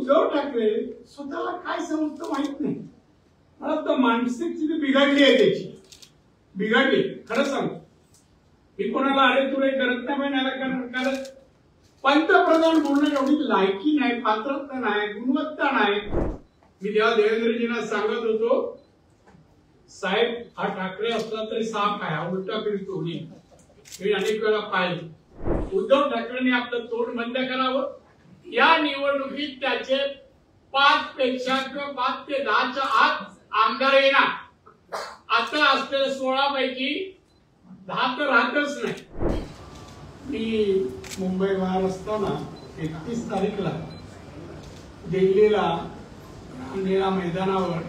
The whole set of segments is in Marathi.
उद्धव ठाकरे स्वतःला काय समजतं माहित नाही. मला तर मानसिक स्थिती बिघडली आहे त्याची, बिघडली. खरं सांग, मी कोणाला अरे तुरे करत नाही म्हणायला, कारण पंतप्रधान बोलणं एवढी लायकी नाही, पात्रता नाही, गुणवत्ता नाही. मी तेव्हा देवेंद्रजींना सांगत होतो, साहेब हा ठाकरे असला तरी साप आहे, हा उलटा फिरतो. मी अनेक वेळा पाहिले. उद्धव ठाकरेंनी आपलं तोंड बंद करावं. या निवडणुकीत त्याचे 5 पेक्षा किंवा 5 ते 10च्या आत आमदार येणार. आता असलेल्या 16 पैकी 10 तर राहतच नाही. मी मुंबई बाहेर असताना 31 तारीखला दिल्लीला रामलीला मैदानावर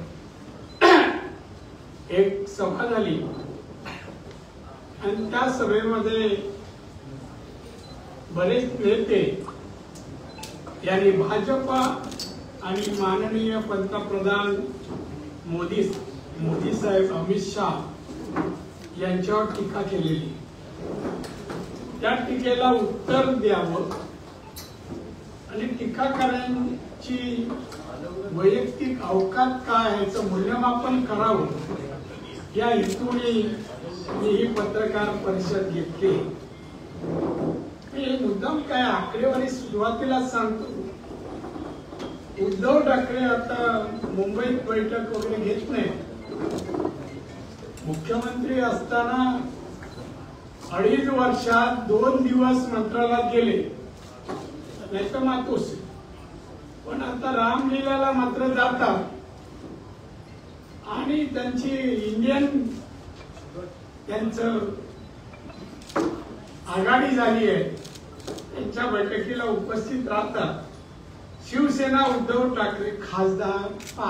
एक सभा झाली आणि त्या सभेमध्ये बरेच नेते यांनी भाजपा आणि माननीय पंतप्रधान मोदी साहेब अमित शाह यांच्यावर टीका केलेली. त्या टीकेला उत्तर द्यावं आणि टीकाकारांची वैयक्तिक अवकात काय याचं मूल्यमापन करावं या हेतूने मी ही पत्रकार परिषद घेतली. मी मुद्दाम काय आकडेवारी सुरुवातीला सांगतो. उद्धव ठाकरे आता मुंबईत बैठक वगैरे घेत नाही. मुख्यमंत्री असताना 2.5 वर्षात 2 दिवस मंत्रालयात गेले, नाही तर मातोश्री. पण आता रामलीलाला मात्र जातात आणि त्यांची इंडियन त्यांचं आघाडी झाली आहे, त्यांच्या बैठकीला उपस्थित राहतात. शिवसेना उद्धव ठाकरे खासदार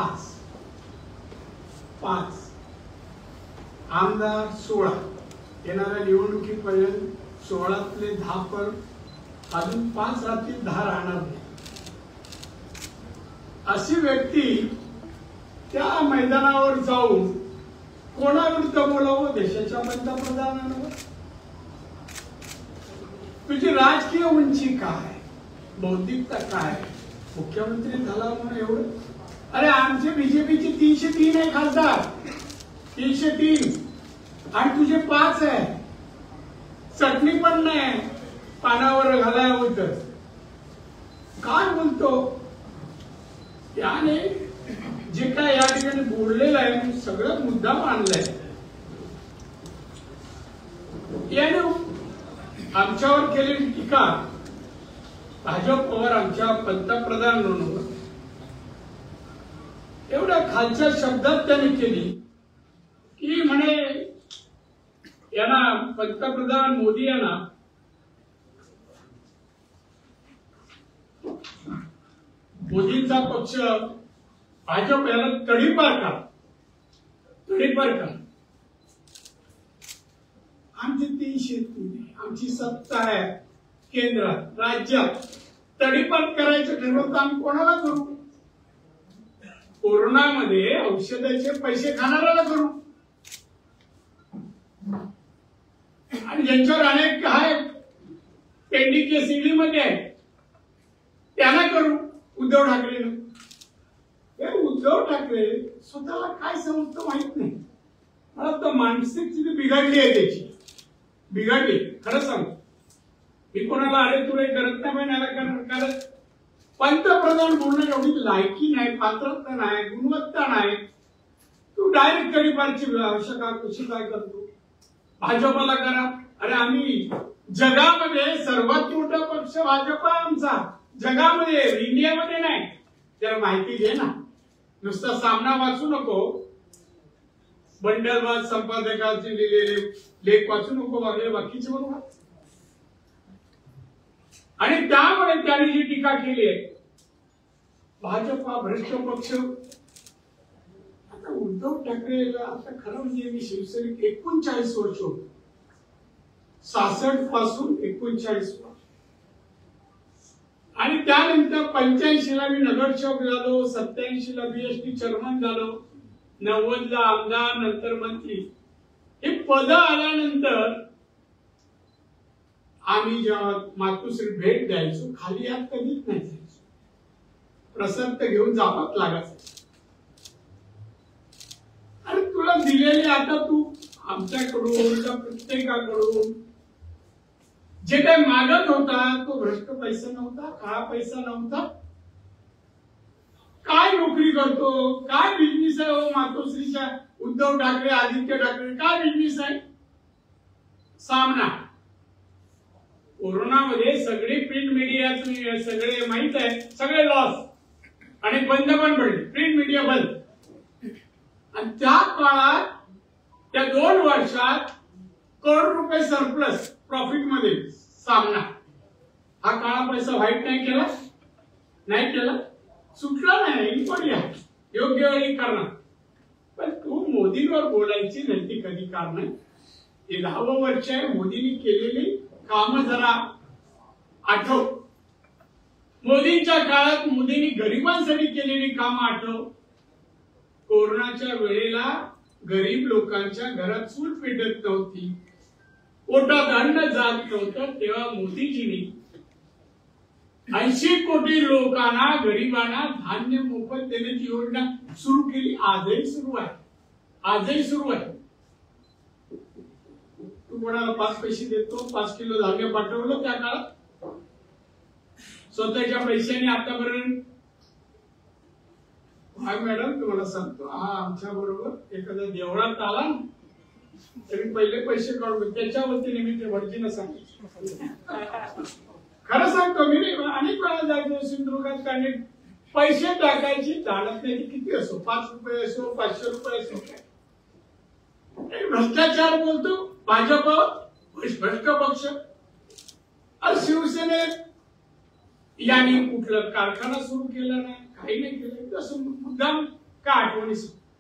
5 आमदार 16 येणाऱ्या निवडणुकीपर्यंत 16तले 10 पर अजून 5 राहतील, 10 राहणार नाही. अशी व्यक्ती त्या मैदानावर जाऊन कोणाविरुद्ध बोलावं? देशाच्या पंतप्रधानांवर. तुझी राजकीय उंची काय, बौद्धिकता काय? मुख्यमंत्री झाला म्हणून एवढं? अरे आमचे बीजेपीचे 303 आहे खासदार, 303, आणि तुझे 5 आहे. चटणी पण नाही पानावर घालाय होत. काय बोलतो? त्याने जे काय या ठिकाणी बोललेलं आहे सगळं मुद्दा मांडलाय. याने आमच्यावर केलेली टीका भाजपवर, आमच्या पंतप्रधानांवर एवढ्या खालच्या शब्दात त्यांनी केली की म्हणे यांना पंतप्रधान मोदी यांना मोदींचा पक्ष भाजप याला तडीपार का. आमचे 303 आमची सत्ता आहे केंद्रात, राज्यात. तडीपार करायचं ठरवतं आम्ही कोणाला करू? कोरोनामध्ये औषधाचे पैसे खाणाऱ्याला करू, आणि ज्यांच्यावर अनेक आहेत पेंडिंग केस ईडीमध्ये आहे त्यांना करू. उद्धव ठाकरेंना, उद्धव ठाकरे स्वतःला काय समजतं माहित नाही. मला तर मानसिक स्थिती बिघडली आहे त्याची, बिघडली. खरं सांग, मी कोणाला अरे तुरे करत नाही म्हणायला, कारण पंतप्रधान बोलणं एवढी लायकी नाही, पात्रता नाही, गुणवत्ता नाही. तू डायरेक्ट तडीपारची आवश्यकता कशी काय करतो? भाजपला करा. अरे आम्ही जगामध्ये सर्वात मोठा पक्ष भाजप आहे आमचा, जगामध्ये, इंडियामध्ये नाही. त्याला माहिती घे ना, नुसता सामना वाचू नको, बंडलबाज संपादकांचे लिहिलेले लेख वाचू नको, बाकीचे बरोबर. आणि त्यामुळे त्यांनी जी टीका केली आहे, भाजप हा भ्रष्ट पक्ष. आता उद्धव ठाकरेला आता खरं म्हणजे मी शिवसेनेत 39 वर्ष होतो, 66 पासून 39 वर्ष, आणि त्यानंतर 85 ला मी नगरसेवक झालो, 87 ला बीएसटी चेअरमन झालो, 90 ला आमदार, नंतर मंत्री. हे पद आल्यानंतर आम्ही जेव्हा मातोश्री भेट द्यायचो, खाली यात कधीच नाही जायचो. प्रसंत घेऊन जावंच लागत. अरे तुला दिलेली आता तू आमच्याकडून त्या प्रत्येकाकडून जे काही मागत होता तो भ्रष्ट पैसा नव्हता, काळा पैसा नव्हता. काय नोकरी करतो, काय बिझनेस आहे हो मातोश्रीच्या उद्धव ठाकरे, आदित्य ठाकरे, काय बिझनेस आहे? सामना. कोरोनामध्ये सगळे प्रिंट मीडिया सगळे माहित आहे, सगळे लॉस आणि बंद पण पडले, प्रिंट मीडिया बंद. आणि त्या काळात त्या 2 वर्षात करोड रुपये सरप्लस प्रॉफिट मध्ये सामना. हा काळा पैसा व्हाईट नाही केला, नाही केला, सुटला नाही, पण योग्य वेळी करणार. पण तू मोदींवर बोलायची नैतिक अधिकार नाही. हे 10वं वर्ष आहे. मोदींनी केलेली कामं जरा आठव. मोदींच्या काळात मोदींनी गरिबांसाठी केलेली कामं आठव. कोरोनाच्या वेळेला गरीब लोकांच्या घरात चूल पेटत नव्हती, पोटात अन्न जात नव्हतं, तेव्हा मोदीजींनी 80 कोटी लोकांना, गरिबांना धान्य मोफत देण्याची योजना सुरू केली. आजही सुरू आहे, आजही सुरू आहे. तू कोणाला 5 पैसे देतो, 5 किलो धान्य पाठवलं त्या काळात स्वतःच्या पैशाने आतापर्यंत. हाय मॅडम, तुम्हाला सांगतो, हा आमच्या बरोबर एखाद्या देवळात आला ना तरी पहिले पैसे काढून त्याच्या वतीने मी ते भटजींना सांगितलं. खरं सांगतो मी, अनेक वेळा जातो सिंधुदुर्गात, काही पैसे टाकायची धाडत नाही, किती असो, 5 रुपये असो, 500 रुपये असो. भ्रष्टाचार बोलतो भाजप, भ्रष्ट पक्ष. आणि शिवसेनेत यांनी कुठलं कारखाना सुरू केला नाही, काही नाही केलं. तसं मुद्दाम का आठवणी.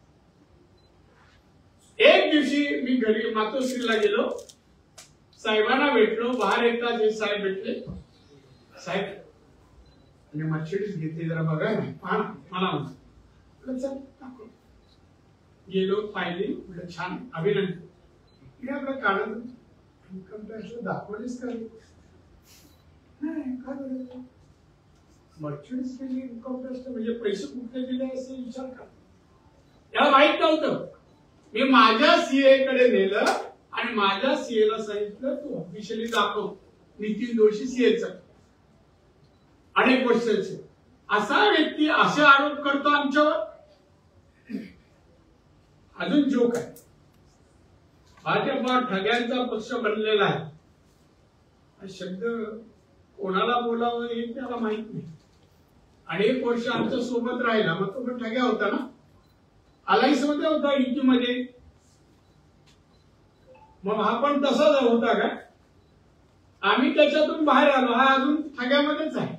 एक दिवशी मी घरी मातोश्रीला गेलो, साहेबांना भेटलो. बाहेर येता जे साहेब भेटले, साहेब आणि मर्सिडीज घेतली जरा बघा मला. गेलो, पाहिली, म्हटलं छान, अभिनंदन. मी आपलं काढत इन्कम टॅक्स दाखवलीच का नाही, काय मर्चंट्स केली इन्कम टॅक्स म्हणजे पैसे कुठे दिले असे विचार करा. याला माहित नव्हतं. मी माझ्या सीए कडे नेलं आणि माझ्या सीए ला सांगितलं तू ऑफिशियली दाखव नितीन जोशी सीएचा अनेक वर्षाचे. असा व्यक्ती असे आरोप करतो आमच्यावर. अजून जोक आहे, भाजपा ठग्यांचा पक्ष बनलेला आहे. हा शब्द कोणाला बोलावं हे त्याला माहित नाही. अनेक वर्ष आमच्या सोबत राहिला, मग तो पण ठग्या होता ना, अलायन्स मध्ये होता, युती मध्ये. मग हा पण तसाच होता का? आम्ही त्याच्यातून बाहेर आलो, हा अजून ठग्यामध्येच आहे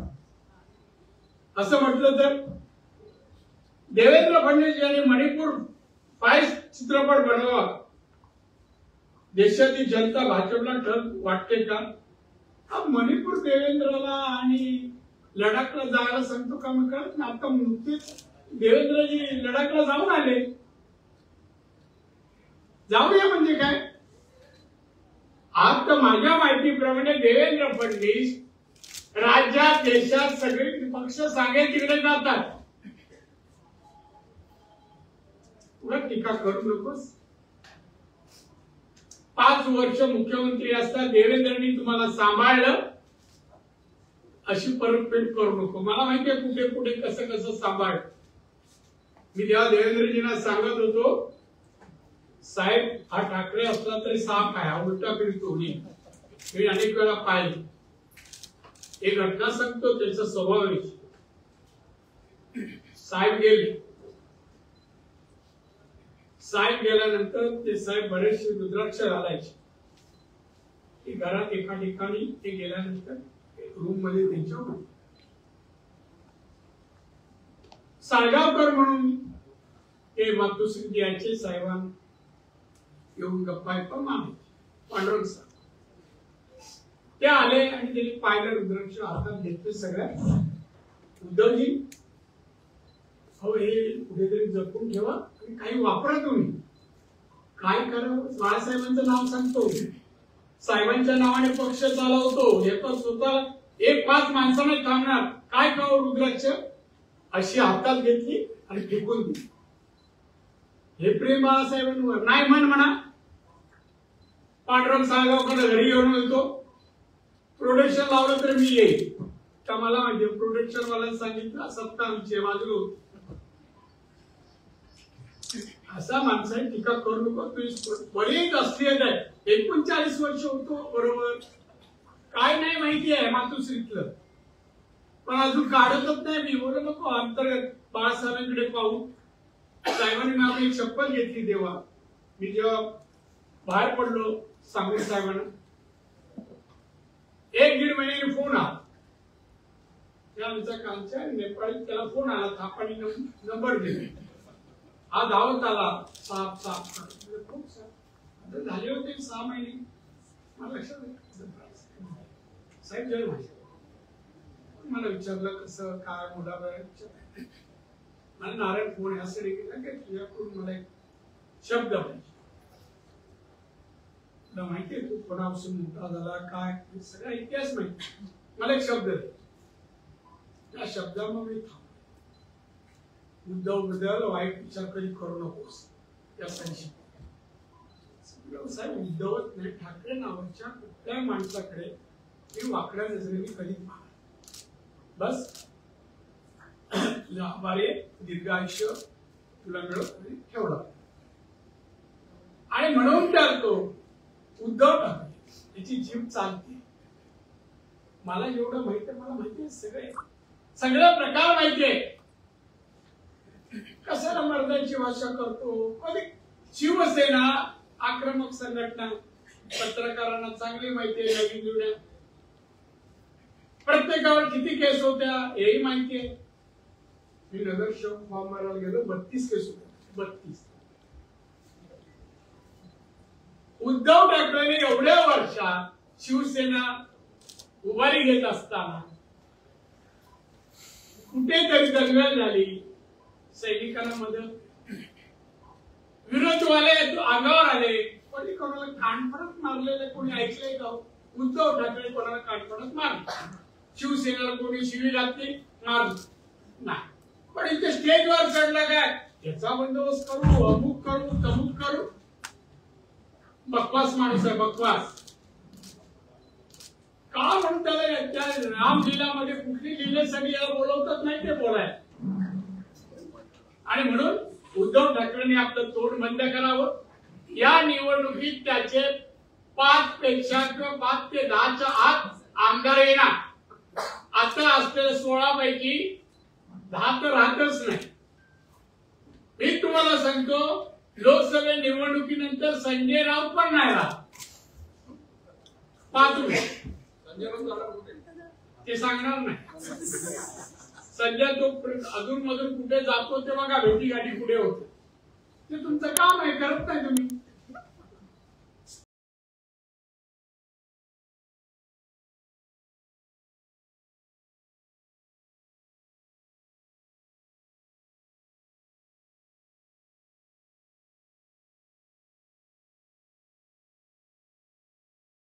असं म्हटलं तर. देवेंद्र फडणवीस यांनी मणिपूर 5 चित्रपट बनवा. देशातील जनता भाजपला ठग वाटते का? हा मणिपूर देवेंद्रला आणि लडाखला जायला सांगतो का? मग कळत ना. आता नुकतेच देवेंद्रजी लडाखला जाऊन आले. जाऊया म्हणजे काय? आज तर माझ्या माहितीप्रमाणे देवेंद्र फडणवीस राज्यात देशात सगळे पक्ष सांगेल तिकडे जातात. तुला टीका करू नकोस. 5 वर्ष मुख्यमंत्री असता देवेंद्रनी तुम्हाला सांभाळलं, अशी परतफेड करू नको. मला माहितीये कुठे कुठे कसं कसं सांभाळ. मी तेव्हा देवेंद्रजींना सांगत होतो, साहेब हा ठाकरे असला तरी साप आहे, हा उलटा फिरतो. मी अनेक वेळा पाहिले. एक घटना सांगतो, त्याचा स्वभाव आहे. साहेब गेले, साहेब गेल्यानंतर ते साहेब बरेचसे रुद्राक्ष घालायचे. घरात एका ठिकाणी ते गेल्यानंतर रूम मध्ये त्यांच्या साळगावकर म्हणून ते मातोश्री यायचे. साहेबांना येऊन गप्पा मारायचे. पांडुरंग साहेब ते आले आणि त्यांनी पाहिलं, रुद्राक्ष हातात घेतले सगळ्या. उद्धवजी हो हे कुठेतरी जपून ठेवा आणि काही वापरा तुम्ही. काय करावं? बाळासाहेबांचं नाव सांगतो, साहेबांच्या नावाने पक्ष चालवतो, हे तर स्वतः एक 5 माणसाने थांबणार. काय खावं रुद्राक्ष? अशी हातात घेतली आणि फेकून दिली. हे प्रेम बाळासाहेबांवर नाही म्हणा. पांडुरंग साळगावकडे घरी घेऊन येतो. प्रोडक्शन लावलं तर मी येईल का मला माहिती. प्रोडक्शन वाल्याने सांगितलं सत्ता आमची बाजूला होती. असा माणसाने टीका करू नको. तुम्ही बरीच असलीयत आहे. 39 वर्ष होतो बरोबर. काय नाही माहिती आहे मातुश्रीतलं, पण अजून काढतच नाही मी. बोलू नको अंतर्गत बाळासाहेबांकडे पाहू. साहेबांनी मी एक शपथ घेतली तेव्हा मी जेव्हा बाहेर पडलो सांगून साहेबांना 1-1.5 महिन्याने फोन आला. आमचा कालच्या नेपाळी त्याला फोन आला. थापानी नंबर दिले. हा धावत आला. साप खूप झाले होते 6 महिने. मला लक्षात साहेब जय माझ्या मला विचारलं कसं काय मुला मला नारायण फोन यासाठी केला की तुझ्याकडून मला एक शब्द पाहिजे. तुला माहितीये तू कोणापासून मोठा झाला काय सगळा इतिहास माहिती. मला एक शब्द दे. त्या शब्दामध्ये मी थांबलो. उद्धव बद्दल वाईट विचार कधी करू नकोस यासाठी साहेब. उद्धवच नाही ठाकरे नावाच्या कुठल्याही माणसाकडे मी वाकड्या नजरेने कधी पाहणार. बस तुझ्या आभारी दीर्घ आयुष्य तुला मिळत आणि ठेवला. आणि म्हणून टाळतो उद्धव ठाकरे याची जीभ चालते. मला एवढं माहिती आहे. मला माहिती आहे सगळे प्रकार माहितीये. कशाला मर्दाची भाषा करतो. कधी शिवसेना आक्रमक संघटना पत्रकारांना चांगली माहिती आहे. नवीन जुन्या प्रत्येकावर किती केस होत्या हेही माहिती आहे. मी नगरसेवक फॉर्म भरायला गेलो 32 केस होत्या. 32. उद्धव ठाकरेंनी एवढ्या वर्षात शिवसेना उभारी घेत असताना कुठेतरी दंगल झाली. सैनिकांना मदत विरोधवाले अंगावर आले. कोणी कोणाला कानफडत मारलेले कोणी ऐकलंय का. उद्धव ठाकरे कोणाला कानफडत मारले. शिवसेनेला कोणी शिवी घातली मारली नाही. पण इथे स्टेजवर चढला काय याचा बंदोबस्त करू अमुक करू तमुक करू. बकवास माणूस आहे बकवास. का म्हणून त्याला त्या रामलीलामध्ये कुठली लिहिण्यासाठी याला बोलवतात नाही ते बोलाय. आणि म्हणून उद्धव ठाकरेंनी आपलं तोंड बंद करावं. या निवडणुकीत त्याचे 5 पेक्षा किंवा 5 ते 10च्या आत आमदार येणार. आता असलेल्या 16 पैकी 10 तर राहतच नाही. मी तुम्हाला सांगतो लोकसभा निवडणुकीनंतर संजय राऊत पण नाही राहत. 5 संजय राऊत ते सांगणार नाही. संजय तो अधून मधून कुठे जातो तेव्हा का भेटी गाठी कुठे होते ते तुमचं काम आहे. करत नाही तुम्ही.